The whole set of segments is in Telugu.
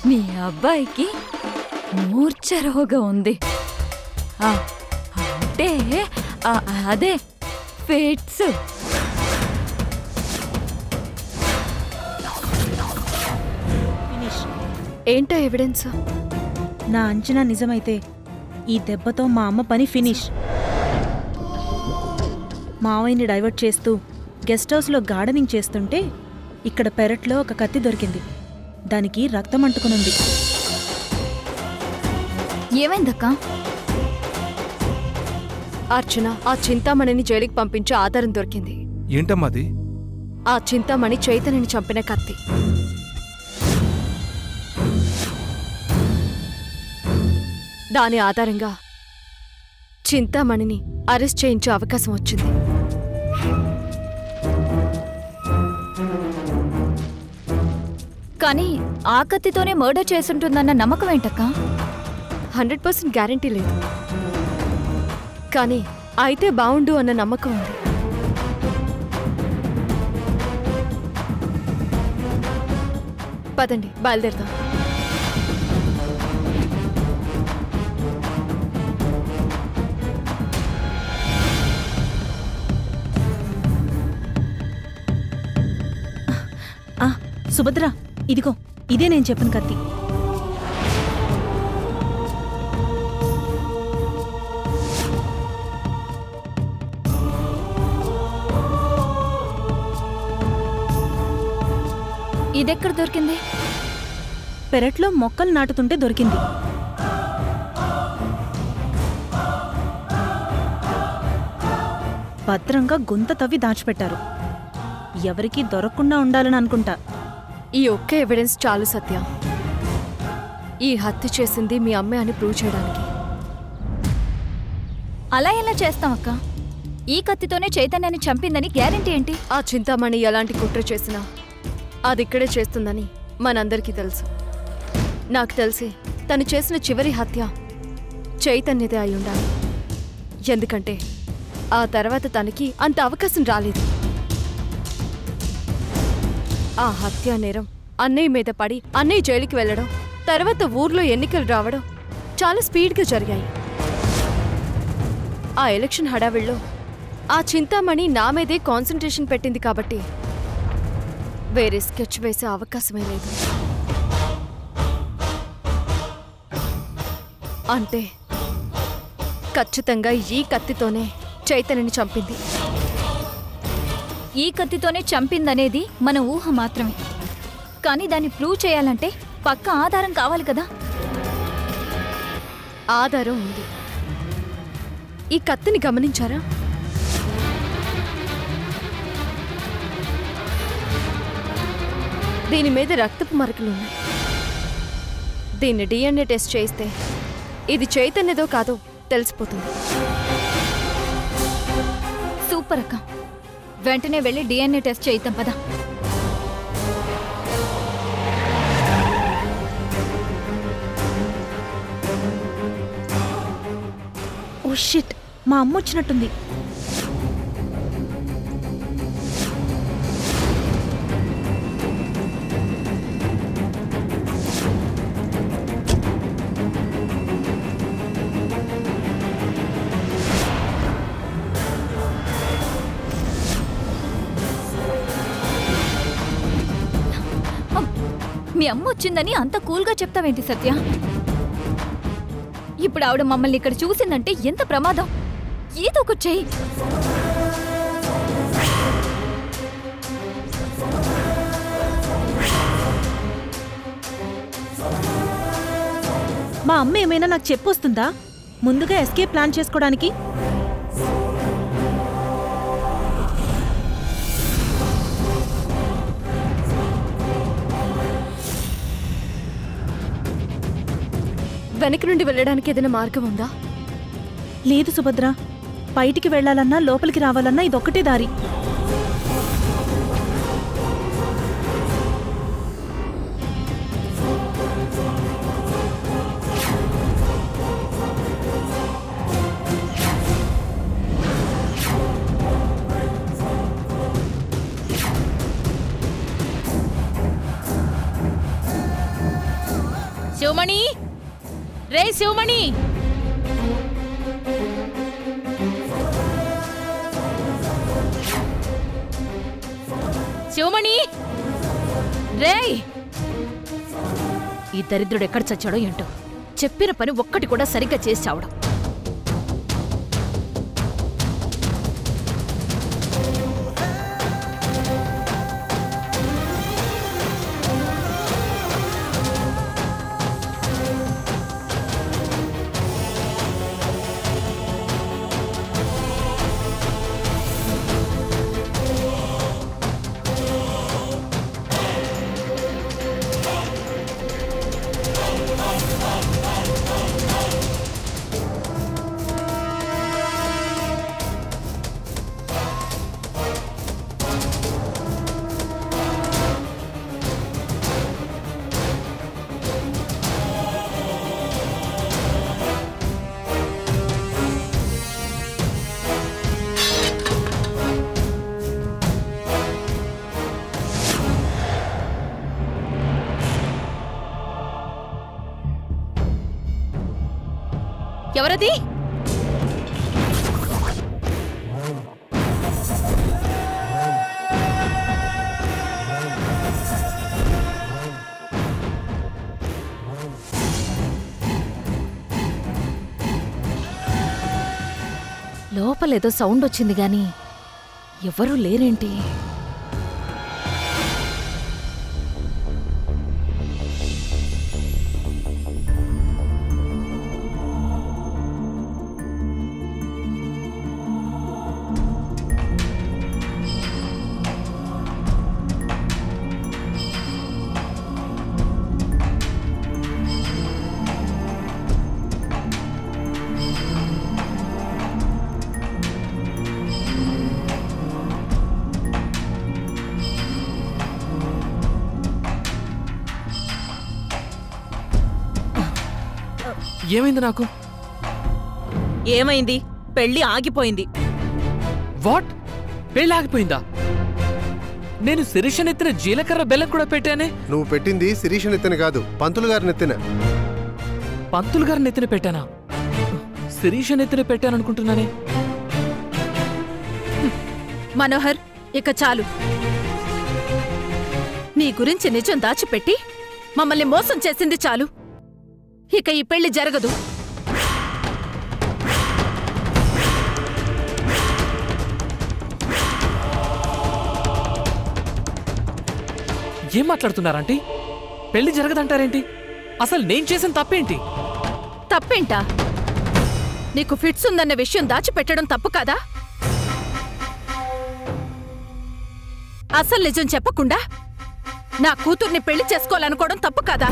మీ అబ్బాయికి మూర్ఛ రోగం ఉంది. అంటే అదే ఫిట్స్. ఏంటో ఎవిడెన్స్? నా అంచనా నిజమైతే ఈ దెబ్బతో మా అమ్మ పని ఫినిష్. మావయ్యని డైవర్ట్ చేస్తూ గెస్ట్ హౌస్లో గార్డెనింగ్ చేస్తుంటే ఇక్కడ పెరట్లో ఒక కత్తి దొరికింది. దానికి రక్తం అంటుకునుంది. ఏమైందక్కా? అర్చన, ఆ చింతామణిని జైలుకి పంపించే ఆధారం దొరికింది. ఏంటమ్మాది? ఆ చింతామణి చైతన్యని చంపిన కత్తి. దాని ఆధారంగా చింతామణిని అరెస్ట్ చేయించే అవకాశం వచ్చింది. కానీ ఆ కత్తితోనే మర్డర్ చేసుంటుందన్న నమ్మకం ఏంటక్కా? 100% గ్యారంటీ లేదు, కానీ అయితే బావుండు అన్న నమ్మకం ఉంది. పదండి, బయలుదేరదాం. సుభద్ర, ఇదిగో ఇదే నేను చెప్పిన కత్తి. ఇదెక్కడ దొరికింది? పెరట్లో మొక్కలు నాటుతుంటే దొరికింది. భద్రంగా గుంత తవ్వి దాచిపెట్టారు. ఎవరికీ దొరకకుండా ఉండాలని అనుకుంటా. ఈ ఒక్క ఎవిడెన్స్ చాలు సత్య. ఈ హత్య చేసింది మీ అమ్మే అని ప్రూవ్ చేయడానికి. అలా ఎలా చేస్తామక్క? ఈ కత్తితోనే చైతన్యాన్ని చంపిందని గ్యారెంటీ ఏంటి? ఆ చింతామణి ఎలాంటి కుట్ర చేసినా అది ఇక్కడే చేస్తుందని మనందరికీ తెలుసు. నాకు తెలిసి తను చేసిన చివరి హత్య చైతన్యదే అయి ఉండాలి. ఎందుకంటే ఆ తర్వాత తనకి అంత అవకాశం రాలేదు. ఆ హత్యా నేరం అన్నయ్య మీద పడి అన్నయ్య జైలుకి వెళ్ళడం, తర్వాత ఊర్లో ఎన్నికలు రావడం చాలా స్పీడ్గా జరిగాయి. ఆ ఎలక్షన్ హడావిడిలో ఆ చింతామణి నా మీదే కాన్సంట్రేషన్ పెట్టింది కాబట్టి వేరే స్కెచ్ వేసే అవకాశమే లేదు. అంటే ఖచ్చితంగా ఈ కత్తితోనే చైతన్యని చంపింది. ఈ కత్తితోనే చంపిందనేది మన ఊహ మాత్రమే. కానీ దాన్ని ప్రూవ్ చేయాలంటే పక్కా ఆధారం కావాలి కదా? ఆధారం ఉంది. ఈ కత్తిని గమనించారా? దీని మీద రక్తపు మరకలున్నాయి. దీన్ని DNA టెస్ట్ చేయిస్తే ఇది చైతన్యదో కాదో తెలిసిపోతుంది. సూపర్ అక్క, వెంటనే వెళ్ళి DNA టెస్ట్ చేయిద్దాం పదా. ఓ షిట్, మా అమ్మ వచ్చినట్టుంది. మీ అమ్మ వచ్చిందని అంత కూల్గా చెప్తావేంటి సత్య? ఇప్పుడు ఆవిడ మమ్మల్ని ఇక్కడ చూసిందంటే ఎంత ప్రమాదం. ఏదో ఒకటి చెయ్యి. మా అమ్మ ఏమైనా నాకు చెప్పొస్తుందా ముందుగా ఎస్కేప్ ప్లాన్ చేసుకోవడానికి? వెనక నుండి వెళ్ళడానికి ఏదైనా మార్గం ఉందా? లేదు సుభద్ర, బయటికి వెళ్లాలన్నా లోపలికి రావాలన్నా ఇదొక్కటే దారి. శివమణి, రే శివమణి, శివమణి, రేయ్! ఈ దరిద్రుడు ఎక్కడ చచ్చాడో ఏంటో, చెప్పిన పని ఒక్కటి కూడా సరిగ్గా చేసి చావడం. ఎవరది? లోపలేదో సౌండ్ వచ్చింది గాని ఎవరూ లేరేంటి? ఏమైంది నాకు? ఏమైంది? పెళ్లి ఆగిపోయింది. వాట్? పెళ్లి ఆగిపోయిందా? నేను శిరీష నెత్తిన జీలకర్ర బెల్లం కూడా పెట్టానే. నువ్వు పెట్టింది శిరీష నెత్తిన కాదు, పంతులు గారి నెత్తిన. పంతులు గారి నెత్తిన పెట్టానా? శిరీష నెత్తిన పెట్టాననుకుంటున్నానే. మనోహర్, ఇక చాలు. నీ గురించి నిజం దాచిపెట్టి మమ్మల్ని మోసం చేసింది చాలు. ఇక ఈ పెళ్లి జరగదు. ఏం మాట్లాడుతున్నారంటీ? పెళ్లి జరగదంటారేంటి? అసలు నేను చేసిన తప్పేంటి? తప్పేంటా? నీకు ఫిట్స్ ఉందన్న విషయం దాచిపెట్టడం తప్పు కాదా? అసలు నిజం చెప్పకుండా నా కూతుర్ని పెళ్లి చేసుకోవాలనుకోవడం తప్పు కాదా?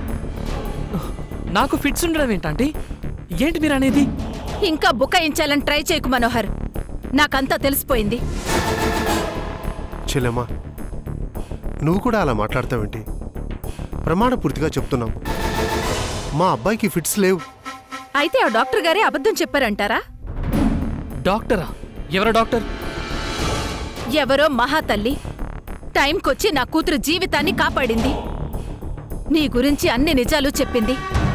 నాకు ఫిట్స్ ఉండడం ఏంటంటే? ఏంటి మీరు అనేది? ఇంకా బుకాయించాలని ట్రై చేయకు మనోహర్. నాకంతా తెలిసిపోయింది. చెల్లెమ్మా, నువ్వు కూడా అలా మాట్లాడతావేంటి? ప్రమాణపూర్తిగా చెప్తున్నావు, మా అబ్బాయికి ఫిట్స్ లేవు. అయితే ఆ డాక్టర్ గారే అబద్ధం చెప్పారంటారా? డాక్టరా? ఎవరో డాక్టర్? ఎవరో మహాతల్లి టైంకొచ్చి నా కూతురు జీవితాన్ని కాపాడింది. నీ గురించి అన్ని నిజాలు చెప్పింది.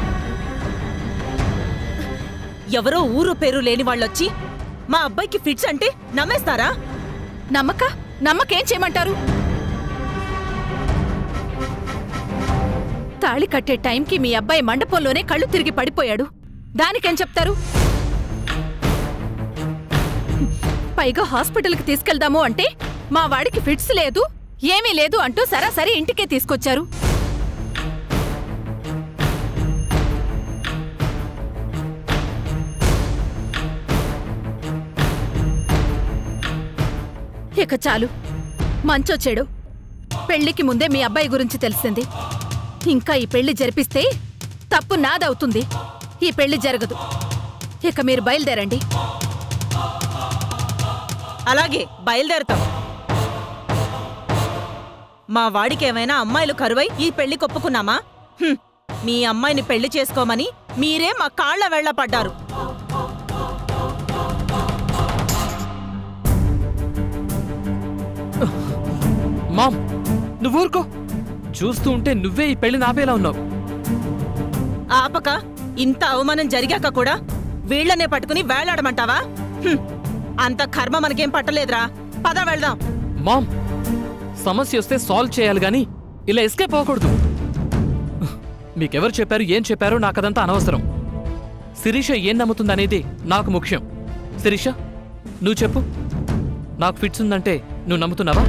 ఎవరో ఊరు పేరు లేని వాళ్ళొచ్చి మా అబ్బాయికి ఫిట్స్ అంటే నమ్మేస్తారా? నమ్మకేం చేయమంటారు? తాళి కట్టే టైంకి మీ అబ్బాయి మండపంలోనే కళ్ళు తిరిగి పడిపోయాడు. దానికేం చెప్తారు? పైగా హాస్పిటల్కి తీసుకెళ్దాము అంటే మా వాడికి ఫిట్స్ లేదు, ఏమీ లేదు అంటూ సరాసరి ఇంటికే తీసుకొచ్చారు. ఇక చాలు. మంచో చెడు పెళ్లికి ముందే మీ అబ్బాయి గురించి తెలిసింది. ఇంకా ఈ పెళ్లి జరిపిస్తే తప్పు నాదవుతుంది. ఈ పెళ్లి జరగదు. ఇక మీరు బయలుదేరండి. అలాగే బయలుదేరతాం. మా వాడికేమైనా అమ్మాయిలు కరువై ఈ పెళ్లి కొప్పుకున్నామా? మీ అమ్మాయిని పెళ్లి చేసుకోమని మీరే మా కాళ్ల వెళ్ల పడ్డారు. మామ్, నువ్వు ఊరుకో. చూస్తూ ఉంటే నువ్వే ఈ పెళ్లి నాపేలా ఉన్నావు. ఆపక ఇంత అవమానం జరిగాక కూడా వీళ్లనే పట్టుకుని వేలాడమంటావా? అంత కర్మ మనకేం పట్టలేదురా. పద వెళ్దాం. మామ్, సమస్య వస్తే సాల్వ్ చేయాలి గాని ఇలా ఎస్కేప్ అవ్వకూడదు. మీకెవరు చెప్పారు, ఏం చెప్పారో నాకదంతా అనవసరం. శిరీష ఏం నమ్ముతుందనేది నాకు ముఖ్యం. శిరీష, నువ్వు చెప్పు. నాకు ఫిట్స్ ఉందంటే నువ్వు నమ్ముతున్నావా?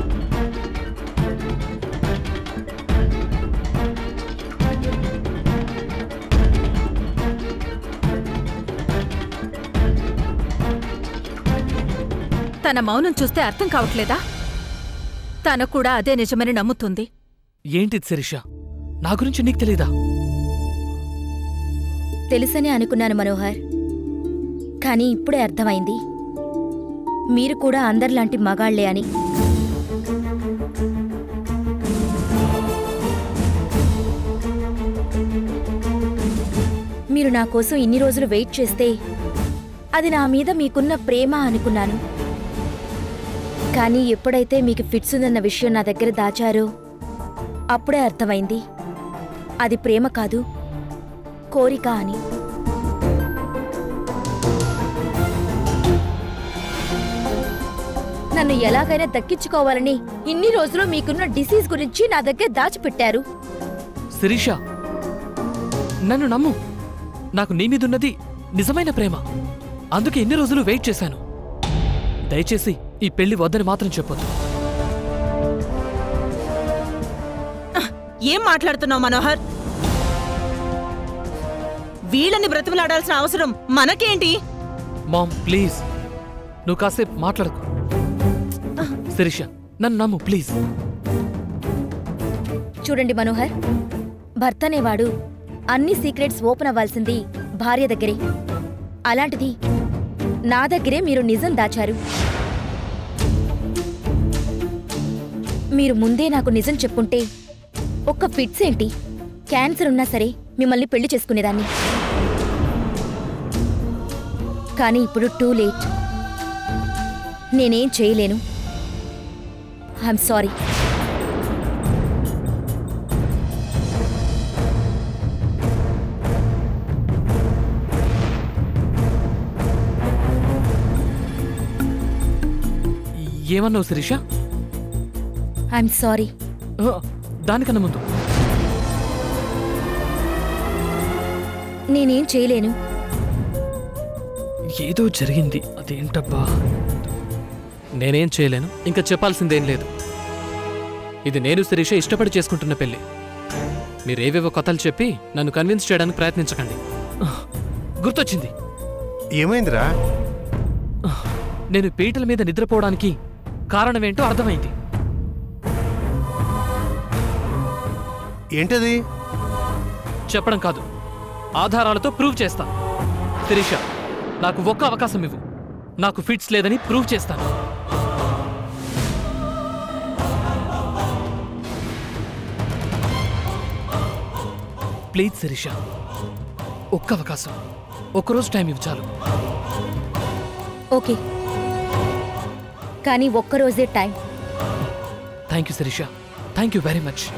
తన మౌనం చూస్తే అర్థం కావట్లేదా? తన కూడా అదే నిజమని నమ్ముతుంది. ఏంటిది శిరీష? నా గురించి నీకు తెలీదా? తెలుసనే అనుకున్నాను మనోహర్, కానీ ఇప్పుడే అర్థమైంది మీరు కూడా అందరిలాంటి మగాళ్లే అని. మీరు నా కోసం ఇన్ని రోజులు వెయిట్ చేస్తే అది నా మీద మీకున్న ప్రేమ అనుకున్నాను. కానీ ఎప్పుడైతే మీకు ఫిట్స్ ఉందన్న విషయం నా దగ్గర దాచారో అప్పుడే అర్థమైంది అది ప్రేమ కాదు, కోరిక అని. నన్ను ఎలాగైనా దక్కించుకోవాలని ఇన్ని రోజులు మీకున్న డిసీజ్ గురించి నా దగ్గర దాచిపెట్టారు. శిరీష, నన్ను నమ్ము. నాకు నీ మీదున్నది నిజమైన ప్రేమ. అందుకే ఎన్ని రోజులు వెయిట్ చేశాను. దయచేసి ఈ పెళ్లి వద్దని మాత్రం చెప్పొద్దు. ఏం మాట్లాడుతున్నావు మనోహర్? వీళ్ళని బ్రతిమలాడాల్సిన అవసరం మనకేంటి? మామ్, ప్లీజ్ నువ్వు కాసేపు మాట్లాడకు. శిరీష, నన్ను నమ్ము ప్లీజ్. చూడండి మనోహర్, భర్త అనేవాడు అన్ని సీక్రెట్స్ ఓపెన్ అవ్వాల్సింది భార్య దగ్గరే. అలాంటిది నా దగ్గరే మీరు నిజం దాచారు. మీరు ముందే నాకు నిజం చెప్పుంటే ఒక్క ఫిట్స్ ఏంటి, క్యాన్సర్ ఉన్నా సరే మిమ్మల్ని పెళ్లి చేసుకునేదాన్ని. కానీ ఇప్పుడు టూ లేట్. నేనేం చేయలేను. I'm sorry. ఏమన్నావు శిరీష? I'm sorry. దానికన్నా ముందు నేనేం చేయలేను. ఏదో జరిగింది, అదేంటబ్బా? నేనేం చేయలేను, ఇంకా చెప్పాల్సిందేం లేదు. ఇది నేను శిరీష ఇష్టపడి చేసుకుంటున్న పెళ్లి. మీరేవేవో కథలు చెప్పి నన్ను కన్విన్స్ చేయడానికి ప్రయత్నించకండి. గుర్తొచ్చింది. ఏమైందిరా? నేను పీటల మీద నిద్రపోవడానికి కారణమేంటో అర్థమైంది. ఏంటది? చెప్పడం కాదు, ఆధారాలతో ప్రూవ్ చేస్తా. శిరీష, నాకు ఒక్క అవకాశం ఇవ్వు. నాకు ఫిట్స్ లేదని ప్రూవ్ చేస్తాను. ప్లీజ్ శిరీష, ఒక్క అవకాశం, ఒక్కరోజు టైం ఇవ్వు చాలు. ఓకే, కానీ ఒక్కరోజే time. Thank you Shirisha, thank you very much.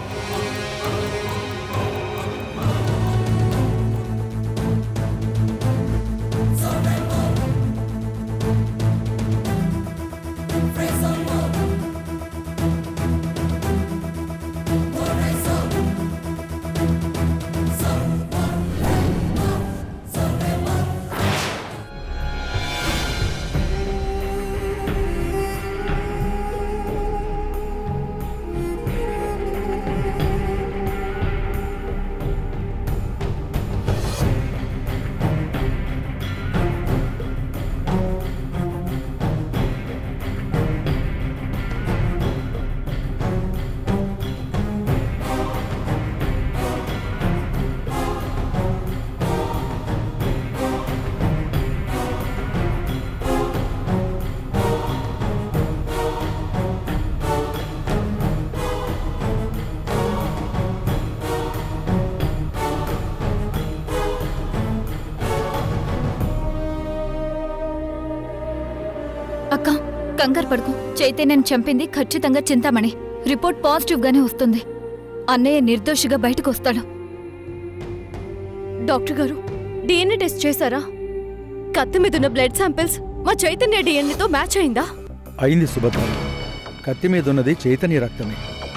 అక్క, కంగారు పడుకో. చైతన్యని చంపింది ఖచ్చితంగా చింతామణి. రిపోర్ట్ పాజిటివ్ గానే వస్తుంది. అన్నయ్య నిర్దోషిగా బయటకు వస్తాడు. డాక్టర్ గారు డిఎన్ఏ టెస్ట్ చేశారా? కత్తి మీద ఉన్న బ్లడ్ శాంపిల్స్ మా చైతన్య డిఎన్ఏతో మ్యాచ్ అయిందా? అయింది సుభద్ర. కత్తి మీద ఉన్నది చైతన్య రక్తమే.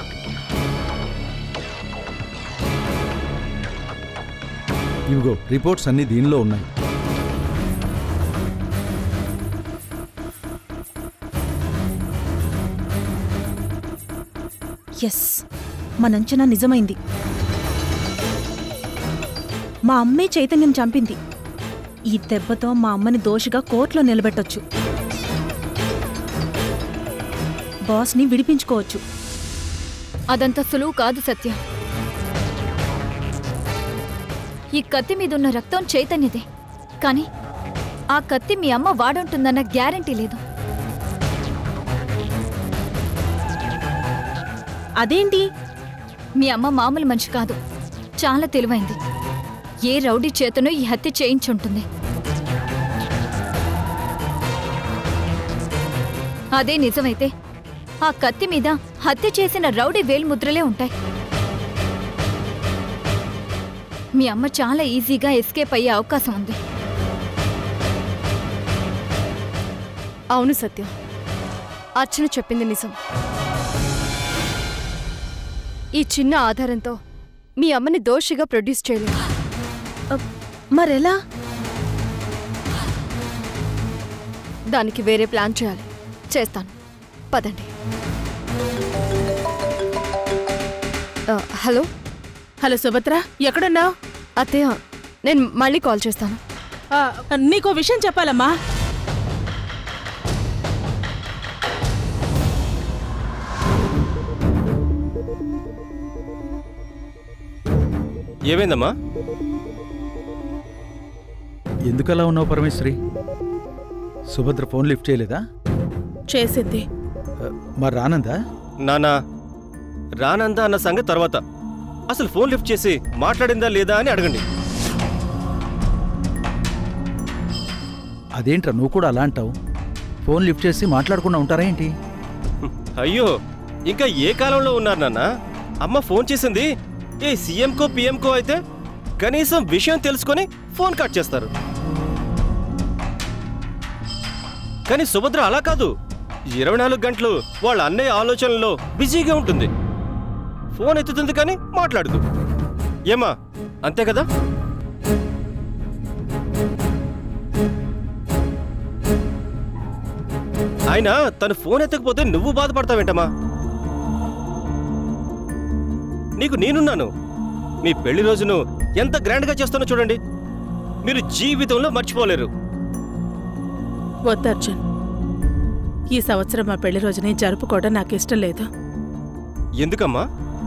ఇవిగో రిపోర్ట్స్ అన్నీ దీనిలో ఉన్నాయి. ఎస్, మన అంచనా నిజమైంది. మా అమ్మే చైతన్యం చంపింది. ఈ దెబ్బతో మా అమ్మని దోషిగా కోర్టులో నిలబెట్టొచ్చు. బాస్ని విడిపించుకోవచ్చు. అదంత సులువు కాదు సత్య. ఈ కత్తి మీదున్న రక్తం చైతన్యదే, కానీ ఆ కత్తి మీ అమ్మ వాడుంటుందన్న గ్యారంటీ లేదు. అదేంటి? మీ అమ్మ మామూలు మనిషి కాదు, చాలా తెలివైంది. ఏ రౌడీ చేతనో ఈ హత్య చేయించుంటుంది. అదే నిజమైతే ఆ కత్తి మీద హత్య చేసిన రౌడీ వేల్ముద్రలే ఉంటాయి. మీ అమ్మ చాలా ఈజీగా ఎస్కేప్ అయ్యే అవకాశం ఉంది. అవును సత్యం, అర్చన చెప్పింది నిజం. ఈ చిన్న ఆధారంతో మీ అమ్మని దోషిగా ప్రొడ్యూస్ చేయలేదు. మరెలా? దానికి వేరే ప్లాన్ చేయాలి. చేస్తాను, పదండి. హలో హలో సుభద్ర, ఎక్కడున్నావు? అత్తయ్య, నేను మళ్ళీ కాల్ చేస్తాను. నీకో విషయం చెప్పాలమ్మా. ఏమైందమ్మా? ఎందుకలా ఉన్నావు పరమేశ్వరి? సుభద్ర ఫోన్ లిఫ్ట్ చేయలేదా? చేసింది. మరి రానందా? నానా, రానందా అన్న సంగతి తర్వాత. అసలు ఫోన్ లిఫ్ట్ చేసి మాట్లాడిందా లేదా అని అడగండి. అదేంట్రా నువ్వు కూడా అలా అంటావు? ఫోన్ లిఫ్ట్ చేసి మాట్లాడకుండా ఉంటారా ఏంటి? అయ్యో, ఇంకా ఏ కాలంలో ఉన్నారు నాన్న? అమ్మ ఫోన్ చేసింది ఏ సీఎంకో పిఎంకో అయితే కనీసం విషయం తెలుసుకొని ఫోన్ కట్ చేస్తారు. కానీ సుభద్ర అలా కాదు. 24 గంటలు వాళ్ళ అన్నయ్య ఆలోచనలో బిజీగా ఉంటుంది. ఫోన్ ఎత్తుతుంది కానీ మాట్లాడదు. ఏమా, అంతే కదా? అయినా తను ఫోన్ ఎత్తకపోతే నువ్వు బాధపడతావేంటమ్మా? నీకు నేనున్నాను. మీ పెళ్లి రోజును ఎంత గ్రాండ్గా చేస్తానో చూడండి. మీరు జీవితంలో మర్చిపోలేరు. వద్దర్జున్, ఈ సంవత్సరం మా పెళ్లి రోజుని జరుపుకోవడం నాకు ఇష్టం లేదు. ఎందుకమ్మా?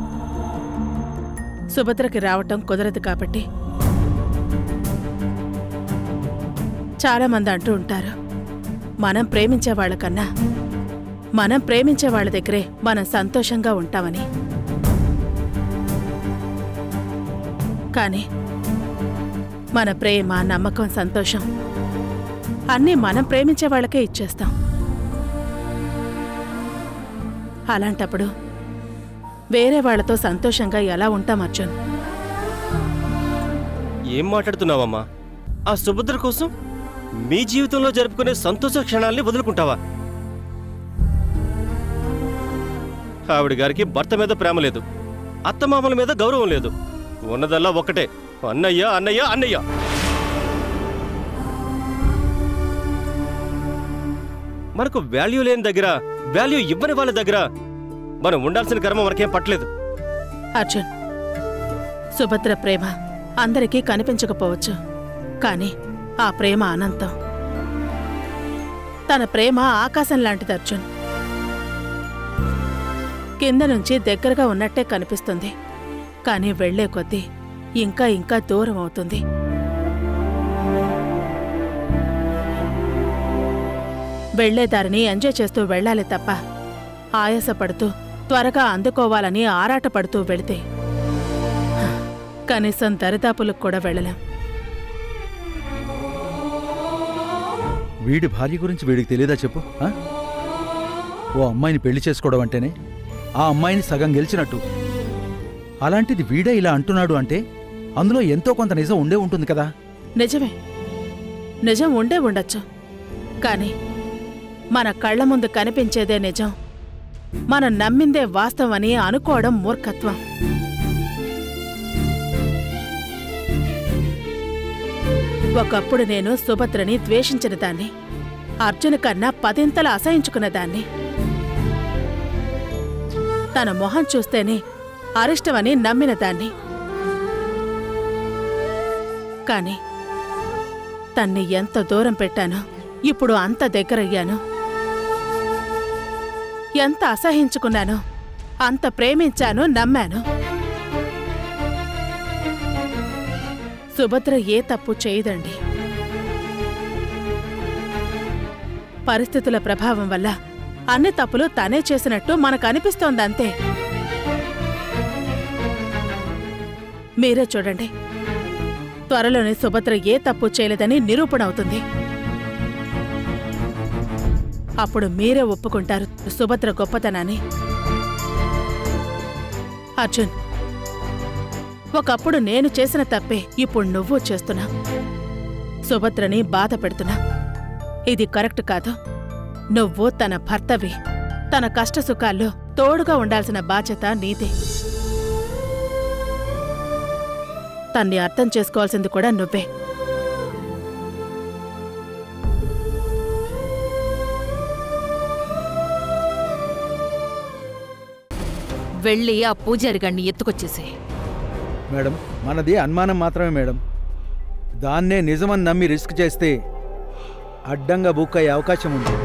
సుభద్రకి రావటం కుదరదు కాబట్టి. చాలా మంది అంటూ ఉంటారు, మనం ప్రేమించే వాళ్ళకన్నా మనం ప్రేమించే వాళ్ళ దగ్గరే మనం సంతోషంగా ఉంటామని. కానీ మన ప్రేమ, నమ్మకం, సంతోషం అన్నీ మనం ప్రేమించే వాళ్ళకే ఇచ్చేస్తాం. అలాంటప్పుడు వేరే వాళ్లతో సంతోషంగా ఎలా ఉంటాం అర్జున్? ఏం మాట్లాడుతున్నావమ్మా? ఆ సుభద్ర కోసం మీ జీవితంలో జరుపుకునే సంతోష క్షణాల్ని వదులుకుంటావా? ఆవిడ గారికి భర్త మీద ప్రేమ లేదు, అత్తమామల మీద గౌరవం లేదు. ఉన్నదల్లా ఒక్కటే, అన్నయ్య అన్నయ్య అన్నయ్య. మనకు వాల్యూ లేని దగ్గర, వాల్యూ ఇవ్వని వాళ్ళ దగ్గర మనం ఉండాల్సిన కర్మ మనకేం పట్టలేదు. అర్జున్, సుభద్ర ప్రేమ అందరికీ కనిపించకపోవచ్చు, కానీ ఆ ప్రేమ అనంతం. తన ప్రేమ ఆకాశం లాంటిది అర్జున్. కింద నుంచి దగ్గరగా ఉన్నట్టే కనిపిస్తుంది, కానీ వెళ్లే కొద్దీ ఇంకా ఇంకా దూరం అవుతుంది. వెళ్లేదారిని ఎంజాయ్ చేస్తూ వెళ్లాలి తప్ప ఆయాసపడుతూ త్వరగా అందుకోవాలని ఆరాటపడుతూ వెళితే కనీసం దరిదాపులకు కూడా వెళ్ళలేం. వీడి భార్య గురించి వీడికి తెలియదా చెప్పు? ఓ అమ్మాయిని పెళ్లి చేసుకోవడం అంటేనే ఆ అమ్మాయిని సగం గెలిచినట్టు. అలాంటిది వీడే ఇలా అంటున్నాడు అంటే అందులో ఎంతో కొంత నిజం ఉండే ఉంటుంది కదా. నిజమే, నిజం ఉండే ఉండొచ్చు. కానీ మన కళ్ళ ముందు కనిపించేదే నిజం, మనం నమ్మిందే వాస్తవం అని అనుకోవడం మూర్ఖత్వం. ఒకప్పుడు నేను సుభద్రని ద్వేషించిన దాన్ని, అర్జున కన్నా 10 అసహించుకున్న దాన్ని. తన మొహం చూస్తేనే అరిష్టమని నమ్మిన దాన్ని. కాని తన్ని ఎంత దూరం పెట్టానో ఇప్పుడు అంత దగ్గరయ్యాను. ఎంత అసహించుకున్నానో అంత ప్రేమించాను, నమ్మాను. సుభద్ర ఏ తప్పు చేయదండి. పరిస్థితుల ప్రభావం వల్ల అన్ని తప్పులు తనే చేసినట్టు మనకు అనిపిస్తోందంతే. మీరే చూడండి, త్వరలోనే సుభద్ర ఏ తప్పు చేయలేదని నిరూపణ అవుతుంది. అప్పుడు మీరే ఒప్పుకుంటారు సుభద్ర గొప్పతనాన్ని. అర్జున్, ఒకప్పుడు నేను చేసిన తప్పే ఇప్పుడు నువ్వు చేస్తున్నా. సుభద్రని బాధ పెడుతున్నా. ఇది కరెక్ట్ కాదు. నువ్వు తన భర్తవి. తన కష్టసుఖాల్లో తోడుగా ఉండాల్సిన బాధ్యత నీదే. తన్ని అర్థం చేసుకోవాల్సింది కూడా నువ్వే. వెళ్ళి ఆ పూజారి గారిని ఎత్తుకొచ్చేసే. మేడం, మనది అనుమానం మాత్రమే మేడం. దాన్నే నిజమని నమ్మి రిస్క్ చేస్తే అడ్డంగా బుక్ అయ్యే అవకాశం ఉంది.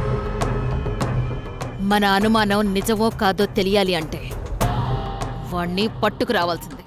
మన అనుమానం నిజమో కాదో తెలియాలి అంటే వాణ్ణి పట్టుకురావాల్సింది.